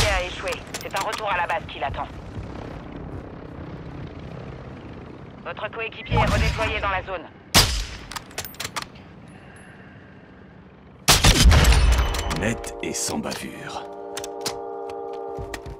coéquipier a échoué. C'est un retour à la base qui l'attend. Votre coéquipier est redéployé dans la zone. Net et sans bavure.